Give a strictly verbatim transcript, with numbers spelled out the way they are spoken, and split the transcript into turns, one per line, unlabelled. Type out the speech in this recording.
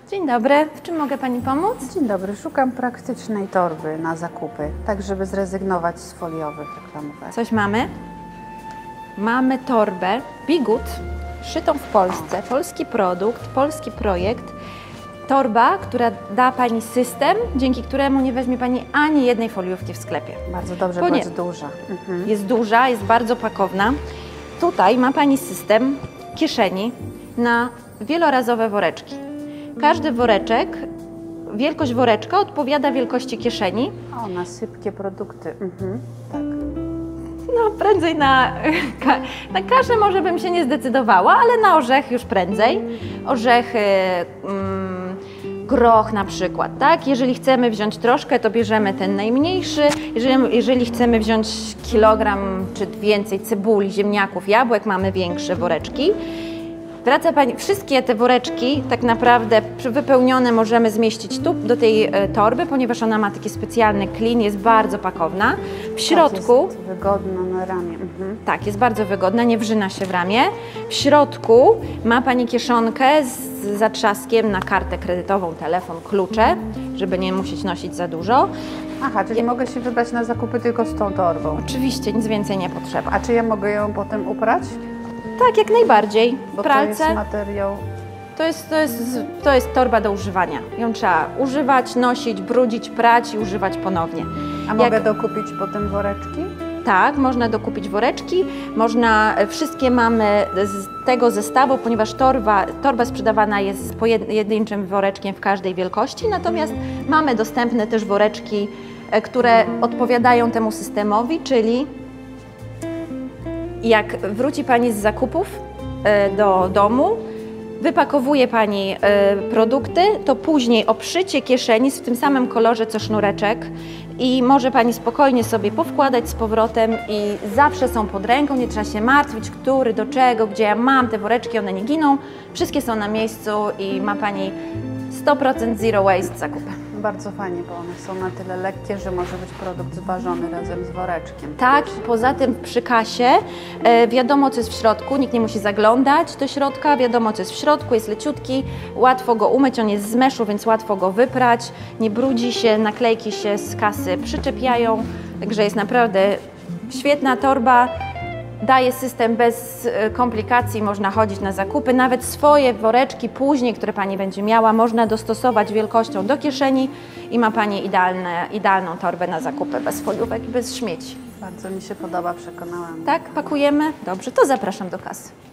Dzień dobry, w czym mogę Pani pomóc?
Dzień dobry, szukam praktycznej torby na zakupy, tak żeby zrezygnować z foliowych reklamówek.
Coś mamy? Mamy torbę Bigut, szytą w Polsce, polski produkt, polski projekt. Torba, która da Pani system, dzięki któremu nie weźmie Pani ani jednej foliówki w sklepie.
Bardzo dobrze,
Bo
bo
nie.
jest duża. Mhm.
Jest duża, jest bardzo pakowna. Tutaj ma Pani system kieszeni na wielorazowe woreczki. Każdy woreczek, wielkość woreczka odpowiada wielkości kieszeni.
O, na sypkie produkty. Mhm. Tak.
No, prędzej na, na kaszę może bym się nie zdecydowała, ale na orzech już prędzej. Orzechy, mm, groch na przykład, tak? Jeżeli chcemy wziąć troszkę, to bierzemy ten najmniejszy. Jeżeli, jeżeli chcemy wziąć kilogram czy więcej cebuli, ziemniaków, jabłek, mamy większe woreczki. Wraca Pani, wszystkie te woreczki tak naprawdę wypełnione możemy zmieścić tu do tej e, torby, ponieważ ona ma taki specjalny klin, jest bardzo pakowna. W środku...
Tak, jest wygodna na ramię. Mhm.
Tak, jest bardzo wygodna, nie wrzyna się w ramię. W środku ma Pani kieszonkę z zatrzaskiem na kartę kredytową, telefon, klucze, żeby nie musieć nosić za dużo.
Aha, czyli ja... mogę się wybrać na zakupy tylko z tą torbą.
Oczywiście, nic więcej nie potrzeba.
A czy ja mogę ją potem uprać?
Tak, jak najbardziej.
Bo
w pralce.
to jest materiał...
To jest, to, jest, to jest torba do używania. Ją trzeba używać, nosić, brudzić, prać i używać ponownie.
A mogę
Jak...
dokupić potem woreczki?
Tak, można dokupić woreczki, można, wszystkie mamy z tego zestawu, ponieważ torba, torba sprzedawana jest z pojedynczym woreczkiem w każdej wielkości, natomiast mamy dostępne też woreczki, które odpowiadają temu systemowi, czyli jak wróci Pani z zakupów do domu, wypakowuje Pani produkty, to później obszycie kieszeni w tym samym kolorze co sznureczek i może Pani spokojnie sobie powkładać z powrotem i zawsze są pod ręką, nie trzeba się martwić, który, do czego, gdzie ja mam te woreczki, one nie giną, wszystkie są na miejscu i ma Pani sto procent zero waste zakupy.
Bardzo fajnie, bo one są na tyle lekkie, że może być produkt zważony razem z woreczkiem.
Tak, poza tym przy kasie e, wiadomo, co jest w środku, nikt nie musi zaglądać do środka, wiadomo, co jest w środku, jest leciutki, łatwo go umyć, on jest z meszu, więc łatwo go wyprać, nie brudzi się, naklejki się z kasy przyczepiają, także jest naprawdę świetna torba. Daje system bez komplikacji, można chodzić na zakupy, nawet swoje woreczki później, które Pani będzie miała, można dostosować wielkością do kieszeni i ma Pani idealne, idealną torbę na zakupy, bez foliówek i bez śmieci.
Bardzo mi się podoba, przekonałam.
Tak, pakujemy? Dobrze, to zapraszam do kasy.